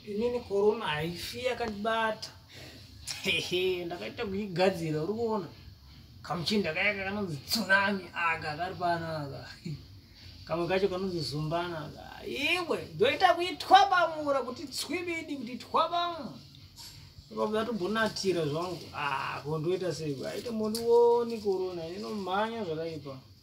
inini corona haifi yakandibata. Ndakaita kuigadzira, uri kuona kamuchinda kaya kanonzi tsunami aka kari panaka. Kamwe kacho kanonzi zumbana aka. Iwe ndoita kuitwabamura kuti tswibidi kuti twabamu. Ukabva tombonatira zvangu. Kondoita sei? Aite mundioni corona inomhanya zvakaipa.